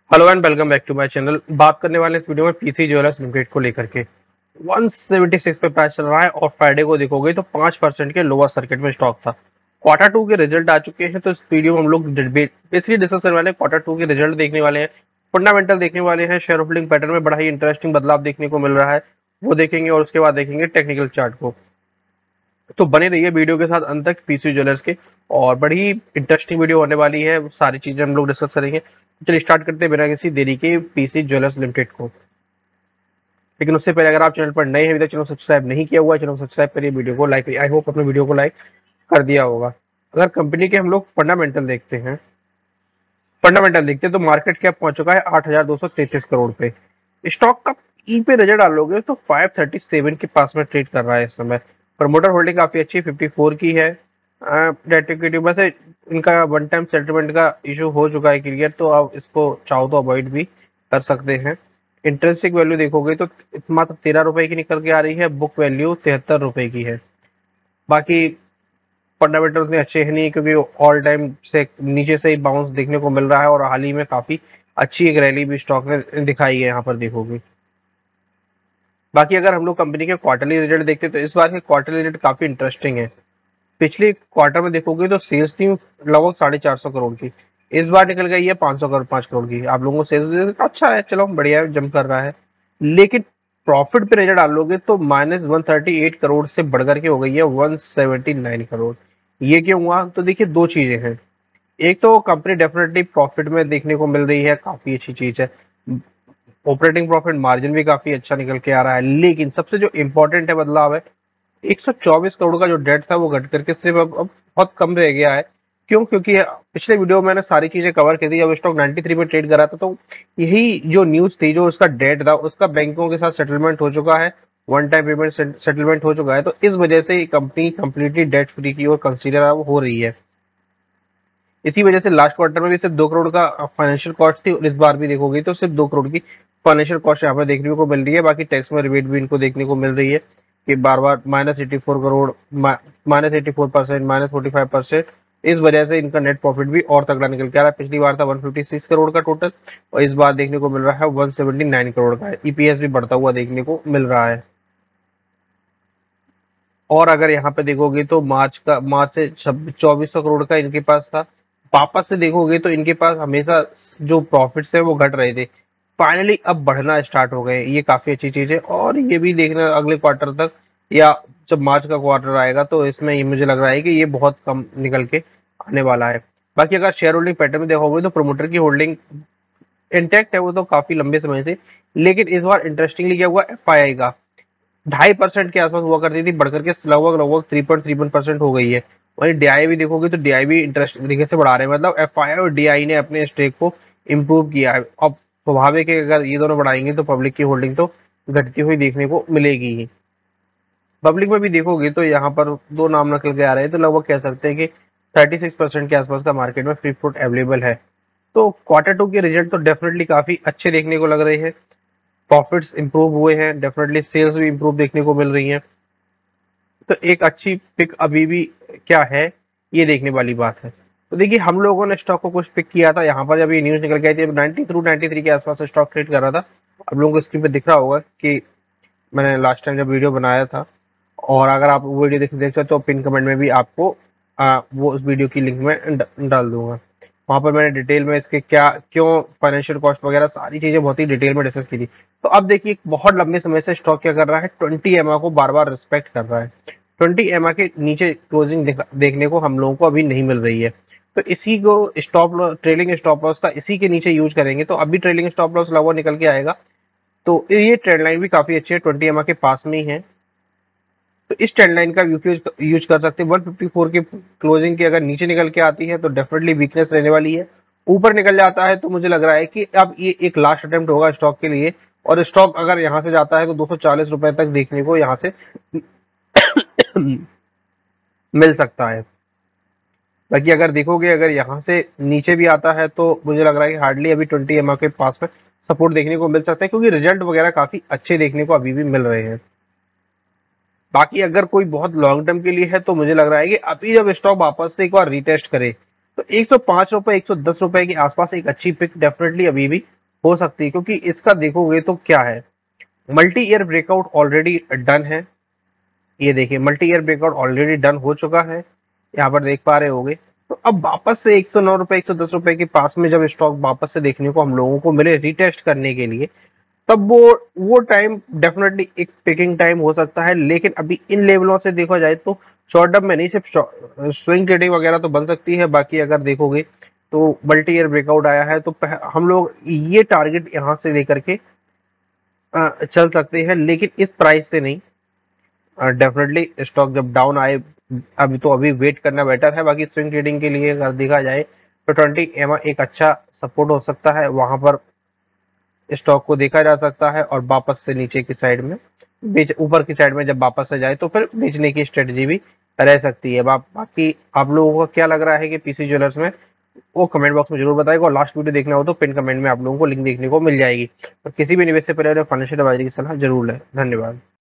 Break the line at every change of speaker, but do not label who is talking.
Hello and welcome back to my channel. बात करने वाले इस वीडियो में पीसी ज्वेलर्स लिमिटेड को लेकर के 176 पे प्राइस चल रहा है और फ्राइडे को देखोगे तो 5% के लोअर सर्किट में स्टॉक था। क्वार्टर टू के रिजल्ट आ चुके हैं, तो इस वीडियो में हम लोग बेसिकली डिस्कस करने वाले हैं। क्वार्टर टू के रिजल्ट देखने वाले हैं, फंडामेंटल देखने वाले हैं, शेयर होल्डिंग पैटर्न में बड़ा ही इंटरेस्टिंग बदलाव देखने को मिल रहा है, वो देखेंगे और उसके बाद देखेंगे टेक्निकल चार्ट को। तो बने रहिए वीडियो के साथ अंत तक पीसी ज्वेलर्स के, और बड़ी इंटरेस्टिंग वीडियो होने वाली है। सारी चीजें हम लोग डिस्कस करेंगे। चलिए स्टार्ट करते हैं बिना किसी देरी के पीसी ज्वेलर्स लिमिटेड को। लेकिन उससे पहले अगर आप चैनल पर नए हैं, अभी तक चैनल सब्सक्राइब नहीं किया हुआ है, चैनल सब्सक्राइब करिए, वीडियो को लाइक करिए। आई होप अपने वीडियो को लाइक कर दिया होगा। अगर कंपनी के हम लोग फंडामेंटल देखते हैं, तो मार्केट कैप पहुंच चुका है 8,233 करोड़ पे। स्टॉक का ई पे नजर डालोगे तो 537 के पास में ट्रेड कर रहा है इस समय। प्रमोटर होल्डिंग काफी अच्छी 54 की है। डेट इक्विटी में से इनका वन टाइम सेटलमेंट का इशू हो चुका है क्लियर, तो आप इसको चाहो तो अवॉइड भी कर सकते हैं। इंट्रेंसिक वैल्यू देखोगे तो मात्र 13 रुपए की निकल के आ रही है, बुक वैल्यू 73 रुपए की है। बाकी फंडामेंटल उतने अच्छे हैं नहीं, क्योंकि ऑल टाइम से नीचे से ही बाउंस देखने को मिल रहा है और हाल ही में काफी अच्छी एक रैली भी स्टॉक ने दिखाई है, यहाँ पर देखोगे। बाकी अगर हम लोग कंपनी के क्वार्टरली रिजल्ट देखते हैं तो इस बार के क्वार्टरली रिजल्ट काफी इंटरेस्टिंग है। पिछले क्वार्टर में देखोगे तो सेल्स थी लगभग 450 करोड़ की, इस बार निकल गई है 505 करोड़ की। आप लोगों को सेल्स अच्छा है, चलो बढ़िया है, जंप कर रहा है। लेकिन प्रॉफिट पे नजर डालोगे तो -138 करोड़ से बढ़कर के हो गई है 179 करोड़। ये क्यों हुआ? तो देखिए दो चीजें हैं। एक तो कंपनी डेफिनेटली प्रॉफिट में देखने को मिल रही है, काफी अच्छी चीज है। ऑपरेटिंग प्रॉफिट मार्जिन भी काफी अच्छा निकल के आ रहा है। लेकिन सबसे जो इंपॉर्टेंट है बदलाव है, 124 करोड़ का जो डेट था वो घट करके सिर्फ अब बहुत कम रह गया है। क्यों? क्योंकि पिछले वीडियो में मैंने सारी चीजें कवर कर दी। जब स्टॉक 93 में ट्रेड करा था तो यही जो न्यूज थी, जो उसका डेट था उसका बैंकों के साथ सेटलमेंट हो चुका है, वन टाइम पेमेंट सेटलमेंट हो चुका है। तो इस वजह से कंपनी कंप्लीटली डेट फ्री की ओर कंसीडर हो रही है। इसी वजह से लास्ट क्वार्टर में भी सिर्फ 2 करोड़ का फाइनेंशियल कॉस्ट थी, और इस बार भी देखोगे तो सिर्फ 2 करोड़ की फाइनेंशियल कॉस्ट यहाँ पर देखने को मिल रही है। बाकी टैक्स में रिबेट भी इनको देखने को मिल रही है कि बार बार -84 करोड़, -84%, -45%। इस वजह से इनका नेट प्रॉफिट भी और तगड़ा निकल के आ रहा है। पिछली बार था 156 करोड़ का टोटल, और इस बार देखने को मिल रहा है 179 करोड़ का। ईपीएस भी बढ़ता हुआ देखने को मिल रहा है। और अगर यहाँ पे देखोगे तो मार्च से 2400 करोड़ का इनके पास था। वापस से देखोगे तो इनके पास हमेशा जो प्रॉफिट्स है वो घट रहे थे, फाइनली अब बढ़ना स्टार्ट हो गए। ये काफी अच्छी चीज है, और ये भी देखना अगले क्वार्टर तक, या जब मार्च का क्वार्टर आएगा तो इसमें ये मुझे लग रहा है कि ये बहुत कम निकल के आने वाला है। बाकी अगर शेयर होल्डिंग पैटर्न में देखोगे तो प्रमोटर की होल्डिंग इंटैक्ट है, वो तो काफी लंबे समय से। लेकिन इस बार इंटरेस्टिंगली क्या हुआ, एफआईआई का 2.5% के आसपास हुआ करती थी, बढ़कर के लगभग लगभग 3.31% हो गई है। वहीं डीआई भी देखोगे तो डीआई भी इंटरेस्टिंग तरीके से बढ़ा रहे हैं, मतलब एफआईआई और डीआई ने अपने स्टेक को इम्प्रूव किया है। अब स्वाभाविक है अगर ये दोनों बढ़ाएंगे तो पब्लिक की होल्डिंग तो घटती हुई देखने को मिलेगी ही। पब्लिक में भी देखोगे तो यहाँ पर दो नाम निकल के आ रहे हैं, तो लगभग कह सकते हैं कि 36% के आसपास का मार्केट में फ्री फ्लोट अवेलेबल है। तो क्वार्टर टू के रिजल्ट तो डेफिनेटली काफी अच्छे देखने को लग रहे हैं। प्रॉफिट्स इंप्रूव हुए हैं, डेफिनेटली सेल्स भी इंप्रूव देखने को मिल रही हैं। तो एक अच्छी पिक अभी भी क्या है, ये देखने वाली बात है। तो देखिए हम लोगों ने स्टॉक को कुछ पिक किया था यहाँ पर, जब ये न्यूज निकल के आई थी 90 थ्रू 93 के आसपास स्टॉक ट्रेड कर रहा था। आप लोगों को स्क्रीन पे दिख रहा होगा कि मैंने लास्ट टाइम जब वीडियो बनाया था, और अगर आप वो वीडियो देख सकते हो तो पिन कमेंट में भी आपको वो उस वीडियो की लिंक में डाल दूंगा। वहां पर मैंने डिटेल में इसके क्या क्यों फाइनेंशियल कॉस्ट वगैरह सारी चीजें बहुत ही डिटेल में डिस्कस की थी। तो अब देखिए बहुत लंबे समय से स्टॉक क्या कर रहा है, 20 को बार बार रिस्पेक्ट कर रहा है। 20 के नीचे क्लोजिंग देखने को हम लोगों को अभी नहीं मिल रही है। तो इसी को stop loss, trailing stop loss का इसी के नीचे यूज करेंगे तो अभी ट्रेलिंग स्टॉप लॉस लगभग निकल के आएगा। तो ये ट्रेंड लाइन भी काफी अच्छी है, 20 के पास में ही है। तो इस ट्रेंड लाइन का यूज कर सकते हैं। 154 के क्लोजिंग के अगर नीचे निकल के आती है तो डेफिनेटली वीकनेस रहने वाली है। ऊपर निकल जाता है तो मुझे लग रहा है कि अब ये एक लास्ट अटेम्प्ट होगा स्टॉक के लिए, और स्टॉक अगर यहाँ से जाता है तो 240 रुपए तक देखने को यहाँ से मिल सकता है। बाकी अगर देखोगे अगर यहाँ से नीचे भी आता है तो मुझे लग रहा है कि हार्डली अभी 20 के पास में सपोर्ट देखने को मिल सकता है, क्योंकि रिजल्ट वगैरह काफी अच्छे देखने को अभी भी मिल रहे हैं। बाकी अगर कोई बहुत लॉन्ग टर्म के लिए है तो मुझे लग रहा है कि अभी जब स्टॉक वापस से एक बार रीटेस्ट करे तो 105 रुपए 110 रुपए के आसपास एक अच्छी पिक डेफिनेटली अभी भी हो सकती है, क्योंकि इसका देखोगे तो क्या है, multi year breakout already done है। ये देखिए multi year breakout already done हो चुका है, यहाँ पर देख पा रहे होगे। तो अब वापस से 109 रुपए 110 रुपए के पास में जब स्टॉक वापस से देखने को हम लोगों को मिले रीटेस्ट करने के लिए, तब वो टाइम डेफिनेटली एक पिकिंग टाइम हो सकता है। लेकिन अभी इन लेवलों से देखा जाए तो शॉर्ट टर्म में नहीं, सिर्फ स्विंग ट्रेडिंग वगैरह तो बन सकती है। बाकी अगर देखोगे तो मल्टी ईयर ब्रेकआउट आया है, तो हम लोग ये टारगेट यहाँ से लेकर के चल सकते हैं, लेकिन इस प्राइस से नहीं। डेफिनेटली स्टॉक जब डाउन आए, अभी तो अभी वेट करना बेटर है। बाकी स्विंग ट्रेडिंग के लिए अगर देखा जाए तो 20 EMA एक अच्छा सपोर्ट हो सकता है, वहां पर स्टॉक को देखा जा सकता है। और वापस से नीचे की साइड में बेच, ऊपर की साइड में जब वापस से जाए तो फिर बेचने की स्ट्रेटजी भी रह सकती है। बाकी आप लोगों को क्या लग रहा है कि पीसी ज्वेलर्स में, वो कमेंट बॉक्स में जरूर बताएगा। और लास्ट वीडियो देखना हो तो पिन कमेंट में आप लोगों को लिंक देखने को मिल जाएगी। और किसी भी निवेश से पहले फाइनेंशियल एडवाइजरी की सलाह जरूर लें। धन्यवाद।